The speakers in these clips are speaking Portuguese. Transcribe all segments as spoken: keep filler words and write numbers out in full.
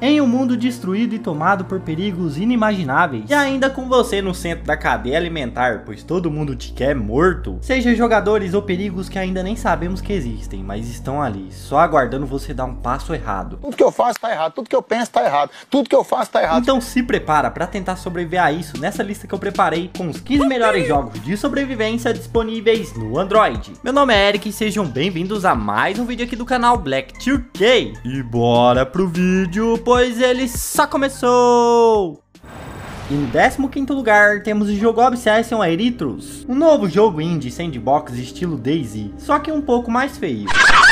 em um mundo destruído e tomado por perigos inimagináveis, e ainda com você no centro da cadeia alimentar, pois todo mundo te quer morto, seja jogadores ou perigos que ainda nem sabemos que existem, mas estão ali, só aguardando você dar um passo errado. Tudo que eu faço tá errado, tudo que eu penso tá errado, tudo que eu faço tá errado. Então se prepara para tentar sobreviver a isso nessa lista que eu preparei com os quinze melhores jogos de sobrevivência disponíveis no Android. Meu nome é Eric e sejam bem-vindos a mais um vídeo aqui do canal Black two K. E bora pro vídeo, pois ele só começou! E no décimo quinto lugar temos o jogo Obsession Erythros, um novo jogo indie sandbox estilo DayZ, só que um pouco mais feio.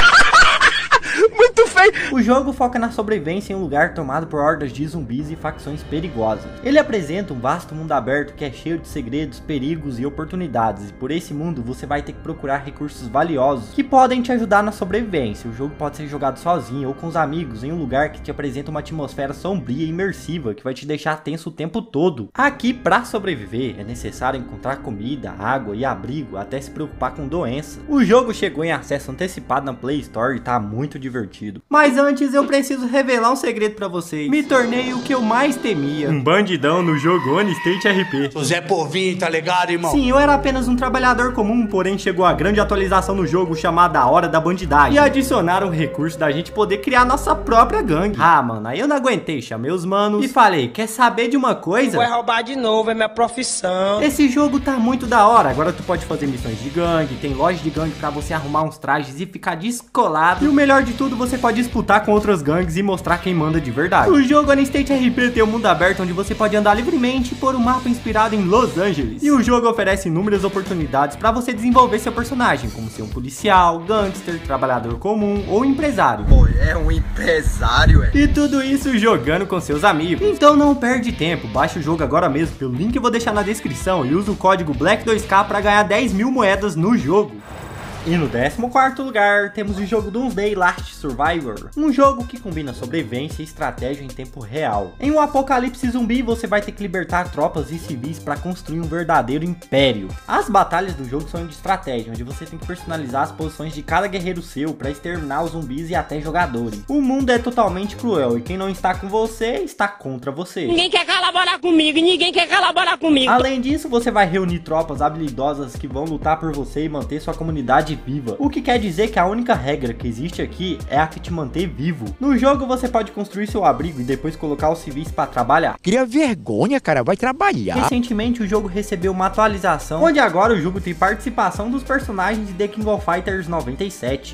Muito feio! O jogo foca na sobrevivência em um lugar tomado por hordas de zumbis e facções perigosas. Ele apresenta um vasto mundo aberto que é cheio de segredos, perigos e oportunidades, e por esse mundo você vai ter que procurar recursos valiosos que podem te ajudar na sobrevivência. O jogo pode ser jogado sozinho ou com os amigos em um lugar que te apresenta uma atmosfera sombria e imersiva que vai te deixar tenso o tempo todo. Aqui, para sobreviver, é necessário encontrar comida, água e abrigo até se preocupar com doença. O jogo chegou em acesso antecipado na Play Store e tá muito divertido. Mas antes eu preciso revelar um segredo pra vocês. Me tornei o que eu mais temia: um bandidão no jogo Honestate R P. O Zé Porvinho, tá ligado, irmão? Sim, eu era apenas um trabalhador comum, porém chegou a grande atualização no jogo chamada A Hora da Bandidagem. E adicionaram o recurso da gente poder criar nossa própria gangue. Ah, mano, aí eu não aguentei, chamei os manos e falei: quer saber de uma coisa? Vai roubar de novo, é minha profissão. Esse jogo tá muito da hora. Agora tu pode fazer missões de gangue, tem loja de gangue pra você arrumar uns trajes e ficar descolado. E o melhor de tudo, você pode disputar com outras gangues e mostrar quem manda de verdade. O jogo Honestate R P tem um mundo aberto onde você pode andar livremente por um mapa inspirado em Los Angeles. E o jogo oferece inúmeras oportunidades para você desenvolver seu personagem, como ser um policial, gangster, trabalhador comum ou empresário. Pô, é um empresário, é. E tudo isso jogando com seus amigos. Então não perde tempo, baixa o jogo agora mesmo pelo link que eu vou deixar na descrição e usa o código Black dois K para ganhar dez mil moedas no jogo. E no décimo quarto lugar, temos o jogo Doomsday Last Survivor, um jogo que combina sobrevivência e estratégia em tempo real. Em um apocalipse zumbi, você vai ter que libertar tropas e civis para construir um verdadeiro império. As batalhas do jogo são de estratégia, onde você tem que personalizar as posições de cada guerreiro seu para exterminar os zumbis e até jogadores. O mundo é totalmente cruel e quem não está com você, está contra você. Ninguém quer colaborar comigo, ninguém quer colaborar comigo. Além disso, você vai reunir tropas habilidosas que vão lutar por você e manter sua comunidade viva. O que quer dizer que a única regra que existe aqui é a que te mantém vivo. No jogo você pode construir seu abrigo e depois colocar os civis para trabalhar. Cria vergonha, cara, vai trabalhar. Recentemente o jogo recebeu uma atualização, onde agora o jogo tem participação dos personagens de The King of Fighters noventa e sete.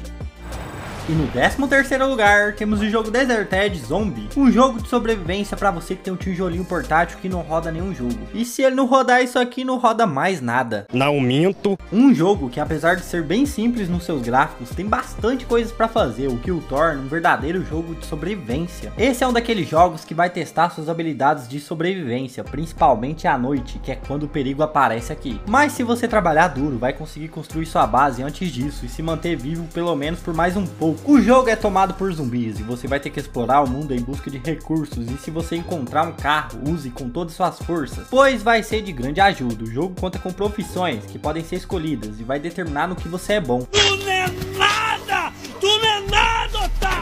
E no décimo terceiro lugar, temos o jogo Deserted Zombie, um jogo de sobrevivência para você que tem um tijolinho portátil que não roda nenhum jogo. E se ele não rodar isso aqui, não roda mais nada. Não minto. Um jogo que, apesar de ser bem simples nos seus gráficos, tem bastante coisas para fazer, o que o torna um verdadeiro jogo de sobrevivência. Esse é um daqueles jogos que vai testar suas habilidades de sobrevivência, principalmente à noite, que é quando o perigo aparece aqui. Mas se você trabalhar duro, vai conseguir construir sua base antes disso e se manter vivo pelo menos por mais um pouco. O jogo é tomado por zumbis e você vai ter que explorar o mundo em busca de recursos, e se você encontrar um carro, use com todas suas forças, pois vai ser de grande ajuda. O jogo conta com profissões que podem ser escolhidas e vai determinar no que você é bom. Tu não é nada! Tu não é nada, otário!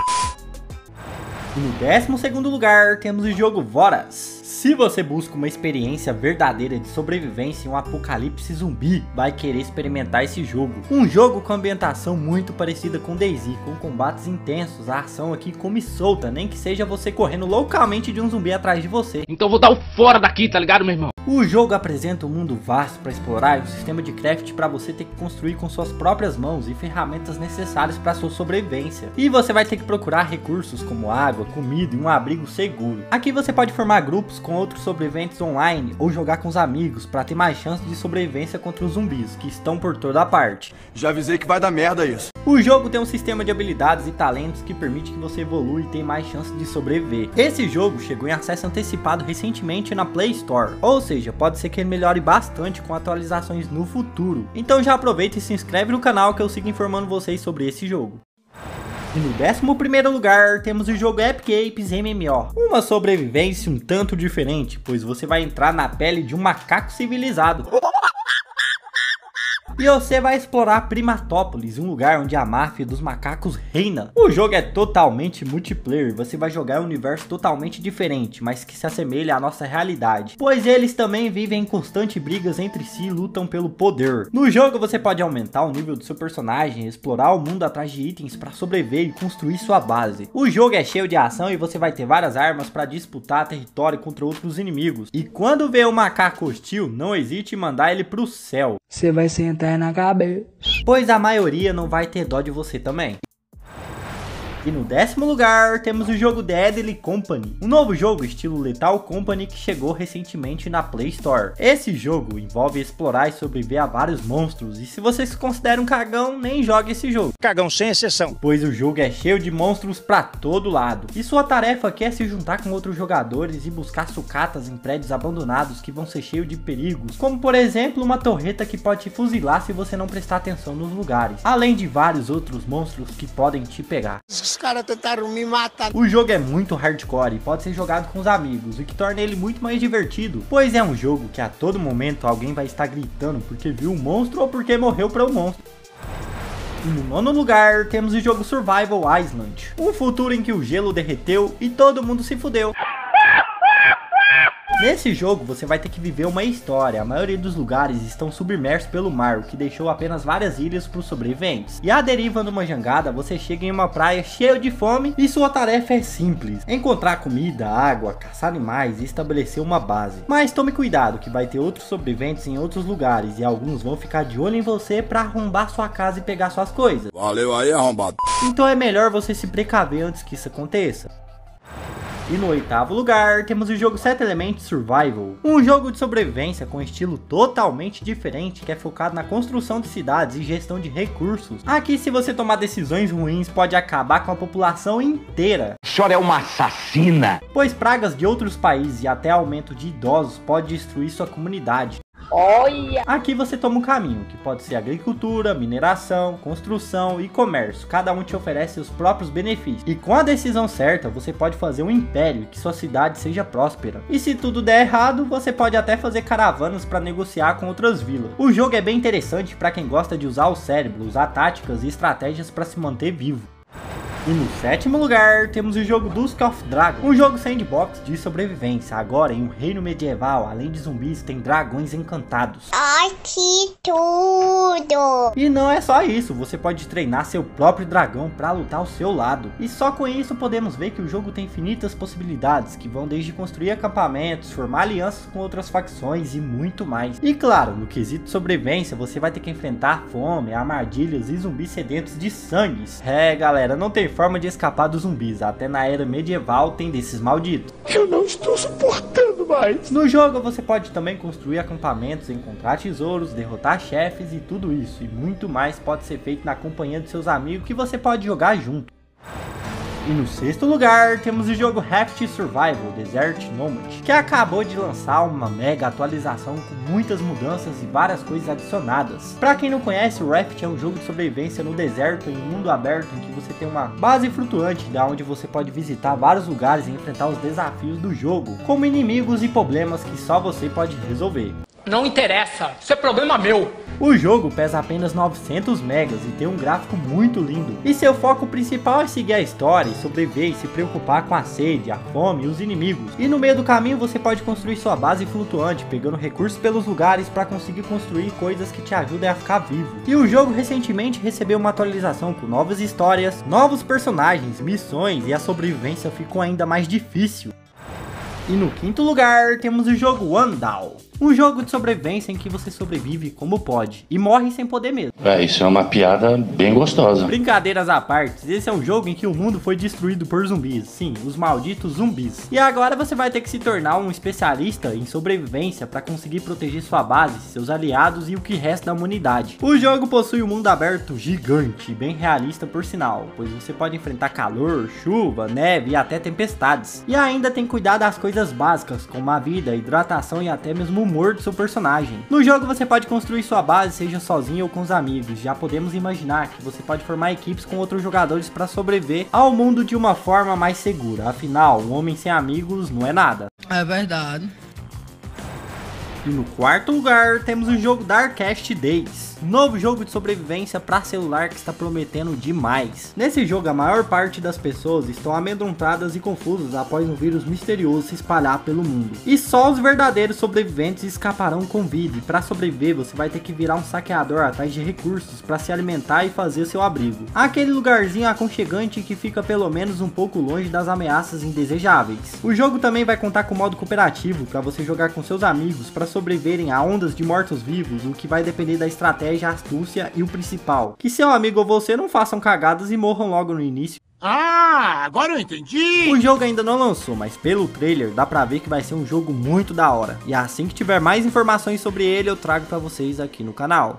E no décimo segundo lugar, temos o jogo Voraz. Se você busca uma experiência verdadeira de sobrevivência em um apocalipse zumbi, vai querer experimentar esse jogo. Um jogo com ambientação muito parecida com DayZ, com combates intensos, a ação aqui come solta, nem que seja você correndo loucamente de um zumbi atrás de você. Então vou dar o fora daqui, tá ligado, meu irmão? O jogo apresenta um mundo vasto para explorar e um sistema de craft para você ter que construir com suas próprias mãos e ferramentas necessárias para sua sobrevivência. E você vai ter que procurar recursos como água, comida e um abrigo seguro. Aqui você pode formar grupos com outros sobreviventes online ou jogar com os amigos para ter mais chance de sobrevivência contra os zumbis que estão por toda a parte. Já avisei que vai dar merda isso. O jogo tem um sistema de habilidades e talentos que permite que você evolua e tenha mais chance de sobreviver. Esse jogo chegou em acesso antecipado recentemente na Play Store, ou seja, pode ser que ele melhore bastante com atualizações no futuro. Então já aproveita e se inscreve no canal que eu sigo informando vocês sobre esse jogo. E no décimo primeiro lugar, temos o jogo Epic Apes M M O. Uma sobrevivência um tanto diferente, pois você vai entrar na pele de um macaco civilizado. E você vai explorar Primatópolis, um lugar onde a máfia dos macacos reina. O jogo é totalmente multiplayer, você vai jogar em um universo totalmente diferente, mas que se assemelha à nossa realidade, pois eles também vivem em constante brigas entre si e lutam pelo poder. No jogo você pode aumentar o nível do seu personagem, explorar o mundo atrás de itens para sobreviver e construir sua base. O jogo é cheio de ação e você vai ter várias armas para disputar território contra outros inimigos. E quando vê um macaco hostil, não hesite em mandar ele pro céu. Você vai sentar na cabeça, Pois a maioria não vai ter dó de você também. E no décimo lugar, temos o jogo Deadly Company, um novo jogo estilo Lethal Company que chegou recentemente na Play Store. Esse jogo envolve explorar e sobreviver a vários monstros, e se você se considera um cagão, nem jogue esse jogo. Cagão sem exceção. Pois o jogo é cheio de monstros pra todo lado, e sua tarefa aqui é se juntar com outros jogadores e buscar sucatas em prédios abandonados que vão ser cheios de perigos, como por exemplo uma torreta que pode te fuzilar se você não prestar atenção nos lugares, além de vários outros monstros que podem te pegar. Os caras tentaram me matar. O jogo é muito hardcore e pode ser jogado com os amigos, o que torna ele muito mais divertido, pois é um jogo que a todo momento alguém vai estar gritando porque viu um monstro ou porque morreu para um monstro. E no nono lugar, temos o jogo Survival Island, um futuro em que o gelo derreteu e todo mundo se fudeu. Nesse jogo você vai ter que viver uma história, a maioria dos lugares estão submersos pelo mar, o que deixou apenas várias ilhas para os sobreviventes. E à deriva numa jangada, você chega em uma praia cheia de fome e sua tarefa é simples: encontrar comida, água, caçar animais e estabelecer uma base. Mas tome cuidado que vai ter outros sobreviventes em outros lugares e alguns vão ficar de olho em você para arrombar sua casa e pegar suas coisas. Valeu aí, arrombado. Então é melhor você se precaver antes que isso aconteça. E no oitavo lugar, temos o jogo Set Elements Survival, um jogo de sobrevivência com estilo totalmente diferente que é focado na construção de cidades e gestão de recursos. Aqui, se você tomar decisões ruins, pode acabar com a população inteira. A senhora é uma assassina. Pois pragas de outros países e até aumento de idosos pode destruir sua comunidade. Olha! Aqui você toma um caminho, que pode ser agricultura, mineração, construção e comércio. Cada um te oferece seus próprios benefícios. E com a decisão certa, você pode fazer um império e que sua cidade seja próspera. E se tudo der errado, você pode até fazer caravanas para negociar com outras vilas. O jogo é bem interessante para quem gosta de usar o cérebro, usar táticas e estratégias para se manter vivo. E no sétimo lugar, temos o jogo Dusk of Dragon, um jogo sandbox de sobrevivência. Agora, em um reino medieval, além de zumbis, tem dragões encantados. Ai, que tudo! E não é só isso, você pode treinar seu próprio dragão para lutar ao seu lado. E só com isso podemos ver que o jogo tem infinitas possibilidades, que vão desde construir acampamentos, formar alianças com outras facções e muito mais. E claro, no quesito sobrevivência, você vai ter que enfrentar fome, armadilhas e zumbis sedentos de sangue. É, galera, não tem forma de escapar dos zumbis, até na era medieval tem desses malditos. Eu não estou suportando mais. No jogo você pode também construir acampamentos, encontrar tesouros, derrotar chefes e tudo isso e muito mais pode ser feito na companhia de seus amigos que você pode jogar junto. E no sexto lugar, temos o jogo Raft Survival Desert Nomad, que acabou de lançar uma mega atualização com muitas mudanças e várias coisas adicionadas. Pra quem não conhece, o Raft é um jogo de sobrevivência no deserto em um mundo aberto em que você tem uma base flutuante, da onde você pode visitar vários lugares e enfrentar os desafios do jogo, como inimigos e problemas que só você pode resolver. Não interessa, isso é problema meu. O jogo pesa apenas novecentos megas e tem um gráfico muito lindo. E seu foco principal é seguir a história e sobreviver e se preocupar com a sede, a fome e os inimigos. E no meio do caminho você pode construir sua base flutuante, pegando recursos pelos lugares para conseguir construir coisas que te ajudem a ficar vivo. E o jogo recentemente recebeu uma atualização com novas histórias, novos personagens, missões e a sobrevivência ficou ainda mais difícil. E no quinto lugar, temos o jogo Wandal, um jogo de sobrevivência em que você sobrevive como pode e morre sem poder mesmo. É, isso é uma piada bem gostosa. Brincadeiras à parte, esse é um jogo em que o mundo foi destruído por zumbis, sim, os malditos zumbis. E agora você vai ter que se tornar um especialista em sobrevivência para conseguir proteger sua base, seus aliados e o que resta da humanidade. O jogo possui um mundo aberto gigante e bem realista por sinal, pois você pode enfrentar calor, chuva, neve e até tempestades. E ainda tem que cuidar das coisas básicas, como a vida, a hidratação e até mesmo o humor do seu personagem. No jogo você pode construir sua base, seja sozinho ou com os amigos. Já podemos imaginar que você pode formar equipes com outros jogadores para sobreviver ao mundo de uma forma mais segura. Afinal, um homem sem amigos não é nada. É verdade. E no quarto lugar temos o jogo Darkest Days, novo jogo de sobrevivência para celular que está prometendo demais. Nesse jogo a maior parte das pessoas estão amedrontadas e confusas após um vírus misterioso se espalhar pelo mundo. E só os verdadeiros sobreviventes escaparão com vida, e para sobreviver você vai ter que virar um saqueador atrás de recursos para se alimentar e fazer seu abrigo. Aquele lugarzinho aconchegante que fica pelo menos um pouco longe das ameaças indesejáveis. O jogo também vai contar com modo cooperativo para você jogar com seus amigos para sobreviverem a ondas de mortos-vivos, o que vai depender da estratégia, astúcia e o principal, que seu amigo ou você não façam cagadas e morram logo no início. Ah, agora eu entendi! O jogo ainda não lançou, mas pelo trailer dá pra ver que vai ser um jogo muito da hora. E assim que tiver mais informações sobre ele eu trago pra vocês aqui no canal.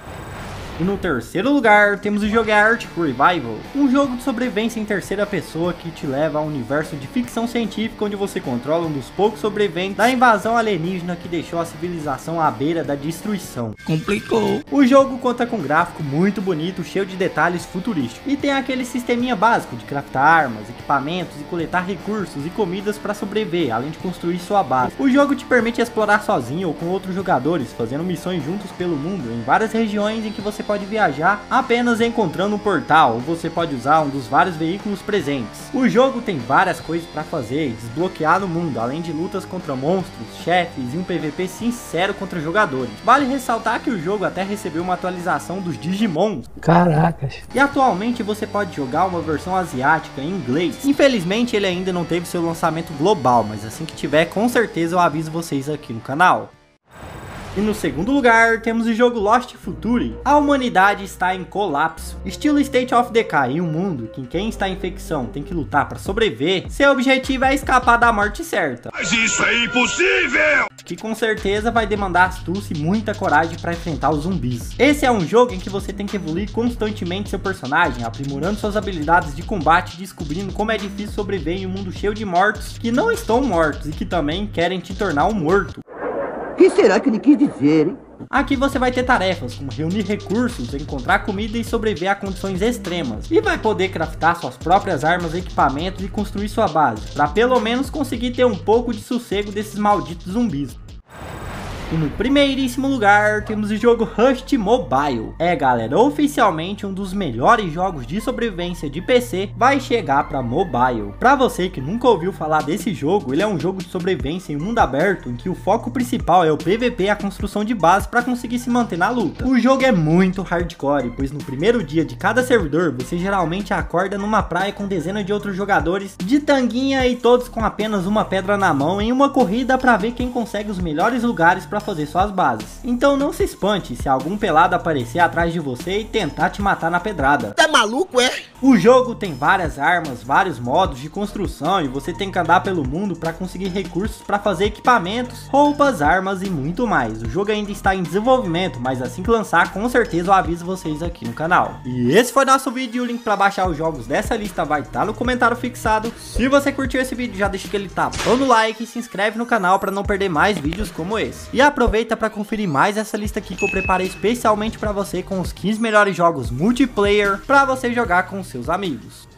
E no terceiro lugar, temos o jogo Arctic Revival, um jogo de sobrevivência em terceira pessoa que te leva a um universo de ficção científica onde você controla um dos poucos sobreviventes da invasão alienígena que deixou a civilização à beira da destruição. Complicou. O jogo conta com um gráfico muito bonito, cheio de detalhes futurísticos, e tem aquele sisteminha básico de craftar armas, equipamentos e coletar recursos e comidas para sobreviver, além de construir sua base. O jogo te permite explorar sozinho ou com outros jogadores, fazendo missões juntos pelo mundo em várias regiões em que você pode viajar apenas encontrando um portal, ou você pode usar um dos vários veículos presentes. O jogo tem várias coisas para fazer e desbloquear no mundo, além de lutas contra monstros, chefes e um P V P sincero contra jogadores. Vale ressaltar que o jogo até recebeu uma atualização dos Digimons. Caracas. E atualmente você pode jogar uma versão asiática em inglês. Infelizmente ele ainda não teve seu lançamento global, mas assim que tiver com certeza eu aviso vocês aqui no canal. E no segundo lugar, temos o jogo Lost Future. A humanidade está em colapso, estilo State of Decay, em um mundo que quem está em infecção tem que lutar para sobreviver. Seu objetivo é escapar da morte certa. Mas isso é impossível! Que com certeza vai demandar astúcia e muita coragem para enfrentar os zumbis. Esse é um jogo em que você tem que evoluir constantemente seu personagem, aprimorando suas habilidades de combate, descobrindo como é difícil sobreviver em um mundo cheio de mortos que não estão mortos e que também querem te tornar um morto. O que será que ele quis dizer, hein? Aqui você vai ter tarefas como reunir recursos, encontrar comida e sobreviver a condições extremas. E vai poder craftar suas próprias armas, equipamentos e construir sua base, para pelo menos conseguir ter um pouco de sossego desses malditos zumbis. E no primeiríssimo lugar, temos o jogo Rust Mobile. É galera, oficialmente um dos melhores jogos de sobrevivência de P C vai chegar para mobile. Para você que nunca ouviu falar desse jogo, ele é um jogo de sobrevivência em mundo aberto, em que o foco principal é o P V P e a construção de base para conseguir se manter na luta. O jogo é muito hardcore, pois no primeiro dia de cada servidor, você geralmente acorda numa praia com dezenas de outros jogadores de tanguinha e todos com apenas uma pedra na mão em uma corrida para ver quem consegue os melhores lugares para fazer suas bases. Então não se espante se algum pelado aparecer atrás de você e tentar te matar na pedrada. Tá maluco, é? O jogo tem várias armas, vários modos de construção e você tem que andar pelo mundo para conseguir recursos para fazer equipamentos, roupas, armas e muito mais. O jogo ainda está em desenvolvimento, mas assim que lançar, com certeza eu aviso vocês aqui no canal. E esse foi nosso vídeo, o link para baixar os jogos dessa lista vai estar no comentário fixado. Se você curtiu esse vídeo, já deixa aquele tapão no like e se inscreve no canal para não perder mais vídeos como esse. E aproveita para conferir mais essa lista aqui que eu preparei especialmente para você com os quinze melhores jogos multiplayer para você jogar com seus amigos.